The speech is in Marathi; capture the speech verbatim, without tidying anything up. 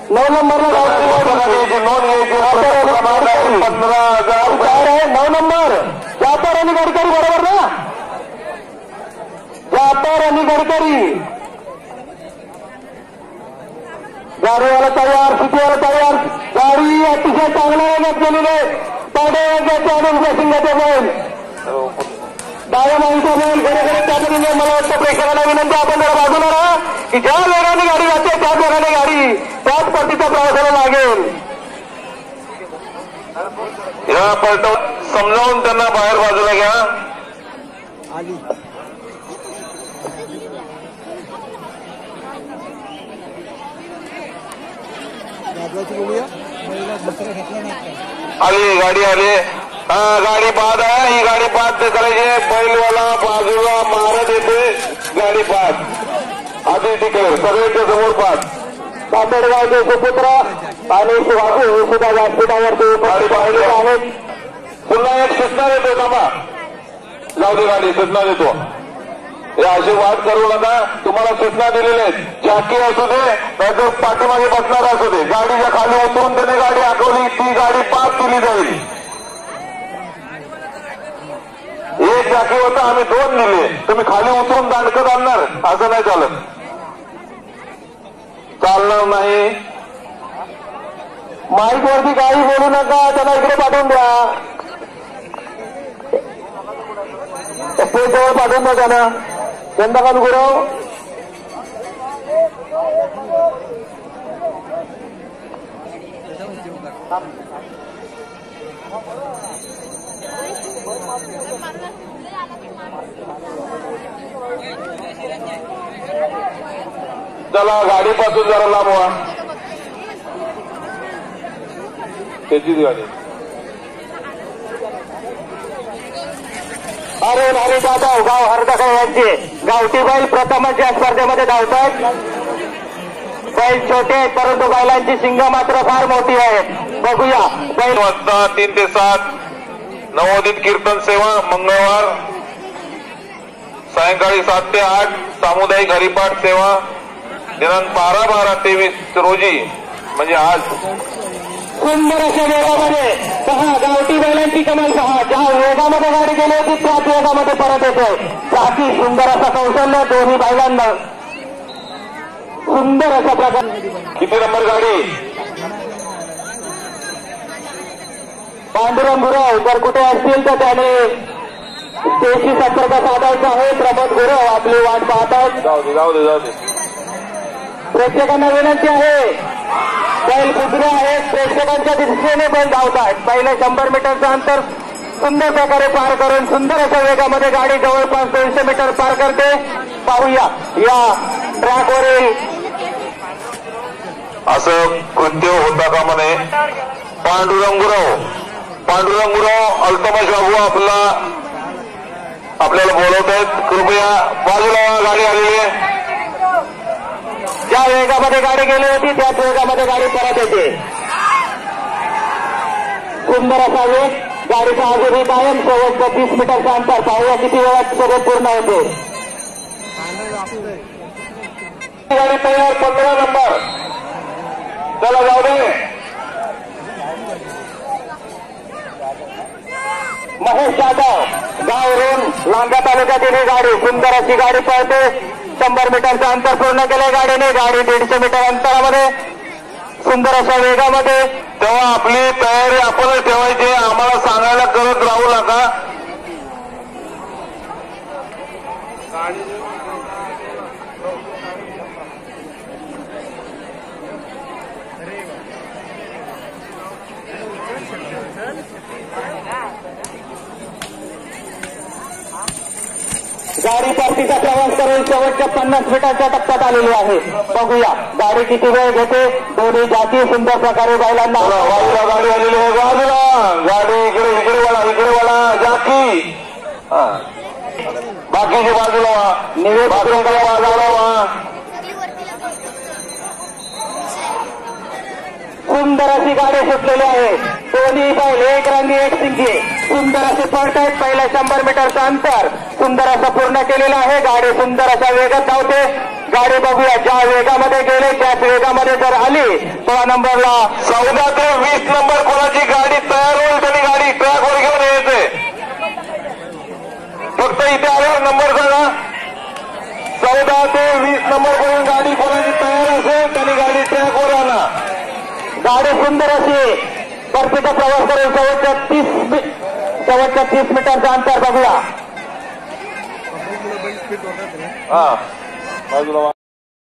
नऊ नंबरला नोंद घ्यायची पंधरा हजार आहे. नऊ नंबर जापर आणि गडकरी बरोबर ना. जापर आणि गडकरी गाडीवाला तयार, सिटीवाला तयार. गाडी अतिशय चांगल्या वेगात गेलेली आहे. पाडे वाजण्याचे आणि सिंगाचे बैल डाव्या माणसा बैल घरे घरे त्या पद्धतीने मला वाटतं प्रेक्षकांना विनंती आपण जरा बाजूला राहा की ज्या वेगाने गाडी जाते त्याच वेगाने गाडी त्याच पद्धतीच्या प्रवासाला लागेल. या पलट समजावून त्यांना बाहेर बाजूला घ्या. आली गाडी आली. हा गाडी बाद आहे. ही गाडी बाद करायची. बैलवाला बाजूला मारत येते. गाडी बाद आधी तिकडे सगळ्यांच्या समोर बाद. कातडगावचे सुपुत्र आणि शिवाजी हे सुद्धा व्यासपीठावरती गाडी पाहिली आहेत. पुन्हा एक सूचना देतो. थांबा जाऊ दे गाडी सूचना देतो. हे अशी वाद करू नका. तुम्हाला सूचना दिलेल्या आहेत. झाकी असू दे नाहीतर पाठीमागे बसणार असू दे. गाडीच्या खाली उतरून त्याने गाडी आठवली ती गाडी पास केली जाईल. एक झाकी होता आम्ही दोन दिले. तुम्ही खाली उतरून दांडकत आणणार असं नाही चालत. चालणार नाही. माईक वरती काही बोलू नका. त्याला इकडे पाठवून द्या. स्टेज जवळ पाठवून द्या त्यांना. चंद्रकांत गुरव चला गाडीपासून जरा लांब व्हा. त्याचीच गाडी. अरे नारे जाधव गाव हरदखळ यांचे गावठी बैल प्रथमच या स्पर्धेमध्ये धावतात. बैल छोटे आहेत परंतु बैलांची शिंग मात्र फार मोठी आहेत. बघूया बैल वाजता तीन ते सात नवोदित कीर्तन सेवा मंगळवार. सायंकाळी सात ते आठ सामुदायिक हरिपाठ सेवा. दिनांक बारा बारा तेवीस रोजी म्हणजे आज. सुंदर अशा वेगामध्ये पहा गावठी बैलांची कमाल पहा. ज्या वेगामध्ये गाडी गेली होती त्याच वेगामध्ये परत येतोय. बाकी सुंदर असा कौशल्य दोन्ही बैलांना. सुंदर अशा प्रकार. किती नंबर गाडी. पांडुरंग गुरव जर कुठे असतील तर त्याने स्टेजशी संपर्क साधायचा आहे. प्रमोद गुरव आपली वाट पाहतात. जाऊ दे जाऊ दे जाऊ दे. प्रेक्षकांना विनंती आहे. बैल कुठले आहेत प्रेक्षकांच्या दिशेने बैल धावतात. पहिले शंभर मीटरचं अंतर सुंदर प्रकारे पार करून सुंदर अशा वेगामध्ये गाडी जवळपास दोनशे मीटर पार करते. पाहूया या ट्रॅकवरील असं कृत्य होता का म्हणे. पांडुरंग गुरव पांडुरंग गुरव अल्तमश बाबू आपला आपल्याला बोलवत आहेत. कृपया बाजूला गाडी आलेली आहे. ज्या वेगामध्ये गाडी गेली होती त्याच वेगामध्ये गाडी परत येते. सुंदर असा वेग. गाडीचा अजूनही कायम शेवटचं तीस मीटरचं अंतर. पाहूया किती वेळात सगळे पूर्ण होते. गाडी तयार. पंधरा नंबर. चला जाऊ दे. महेश जाधव गावरून लांजा तालुक्यातील ही गाडी सुंदर अशी गाडी पळते. शंभर मीटरचं अंतर पूर्ण केलंय गाडीने. गाडी दीडशे मीटर अंतरामध्ये सुंदर अशा वेगामध्ये. तेव्हा आपली तयारी आपणच ठेवायची. आम्हाला सांगायला करत राहू नका. गाडी परतीचा प्रवास करून शेवटच्या पन्नास मीटरच्या टप्प्यात आलेली आहे. बघूया गाडी किती वेळ घेते. दोन्ही जाती सुंदर प्रकारे बैलांना. बाजूला गाडी आलेली आहे. बाजूला गाडी इकडे इकडे वळा इकडे वळा. जाकी बाकीची बाजूला व्हा. निवेद बाजूला बाजूला व्हा. सुंदर अशी गाडी सुटलेली आहे. दोन्ही बैल एक रंगी एक सिंगी. सुंदर असे पळत आहेत. पहिल्या शंभर मीटरचं अंतर सुंदर असं पूर्ण केलेलं आहे. गाडी सुंदर अशा वेगात धावते. गाडी बघूया, ज्या वेगामध्ये गेले त्याच वेगामध्ये जर आली सोळा नंबरला चौदा ते वीस नंबर कोणाची गाडी तयार होईल त्यांनी गाडी ट्रॅकवर घेऊन यायचे. फक्त इथे आल्यावर नंबर सांगा. चौदा ते वीस नंबर करून गाडी कोणाची तयार असेल त्यांनी गाडी ट्रॅकवर आणा. गाडी सुंदर अशी परतीचा प्रवास करून शेवटच्या तीस शेवटच्या तीस मीटरचं अंतर बघूया. हा बाजूला